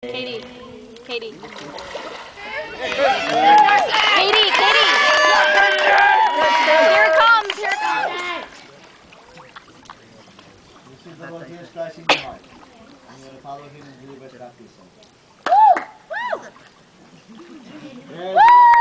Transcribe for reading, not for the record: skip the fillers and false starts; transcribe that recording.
Katie. Katie. Katie. Here it comes. Here it comes. This is the Lord Jesus Christ in your heart. And you will follow him and deliver the baptism. Woo! Woo!